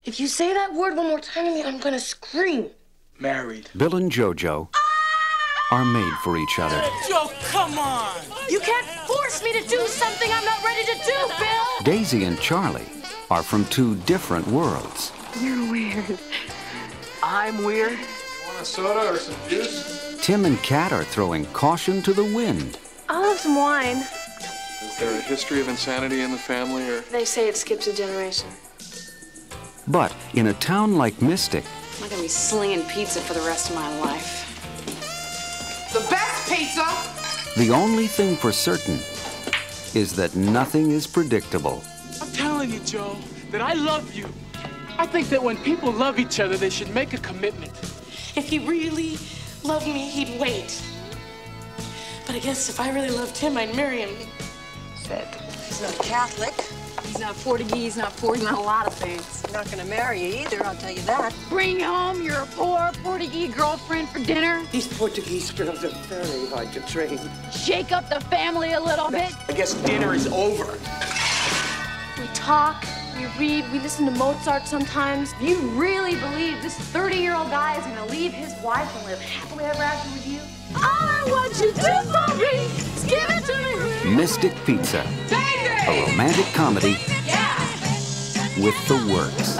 If you say that word one more time to me, I'm gonna scream. Married. Bill and JoJo are made for each other. Joe, come on! You can't force me to do something I'm not ready to do, Bill! Daisy and Charlie are from two different worlds. You're weird. I'm weird. Want a soda or some juice? Tim and Kat are throwing caution to the wind. I'll have some wine. Is there a history of insanity in the family, or? They say it skips a generation. But in a town like Mystic, I'm not gonna be slinging pizza for the rest of my life. The best pizza! the only thing for certain is that nothing is predictable. I'm telling you, Joe, that I love you. I think that when people love each other, they should make a commitment. If he really loved me, he'd wait. But I guess if I really loved him, I'd marry him. He's not Catholic. He's not Portuguese, not Portuguese, not a lot of things. He's not gonna marry you either, I'll tell you that. Bring home your poor Portuguese girlfriend for dinner. These Portuguese girls are very hard to train. Shake up the family a little bit. I guess dinner is over. We talk, we read, we listen to Mozart sometimes. Do you really believe this 30-year-old guy is gonna leave his wife and live happily ever after with you? All I want you to do for me is give it to me. Mystic Pizza, a romantic comedy with the works.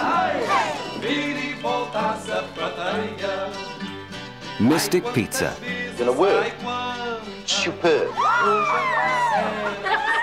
Mystic Pizza. In a word, superb.